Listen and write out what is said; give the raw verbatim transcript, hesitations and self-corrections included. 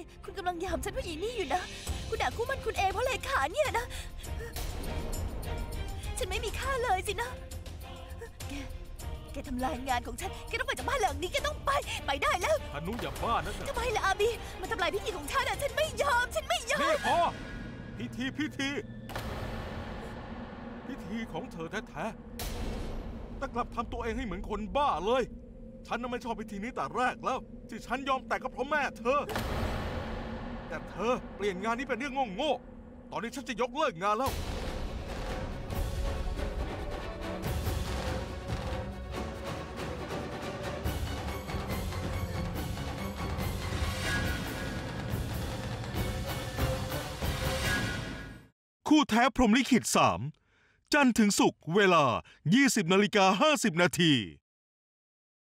คุณกำลังยามฉันว่าอีนี่อยู่นะคุณด่าคู่มันคุณเองเพราะเลขาเนี่ยนะฉันไม่มีค่าเลยสินะแกแกทำลายงานของฉันแกต้องไปจากบ้านหลังนี้แกต้องไปไปได้แล้วธนุอย่าบ้านะทำไมล่ะอาบีมันทำลายพิธีของฉันอะฉันไม่ยอมฉันไม่ยอมนี่พอพิธีพิธีพิธีของเธอแท้ๆแต่กลับทำตัวเองให้เหมือนคนบ้าเลยฉันน่ะไม่ชอบพิธีนี้แต่แรกแล้วที่ฉันยอมแต่งก็เพราะแม่เธอแต่เธอเปลี่ยนงานนี้เป็นเรื่องโง่ๆตอนนี้ฉันจะยกเลิกงานแล้วคู่แท้พรหมลิขิตสามจันทร์ถึงศุกร์เวลา ยี่สิบนาฬิกาห้าสิบนาที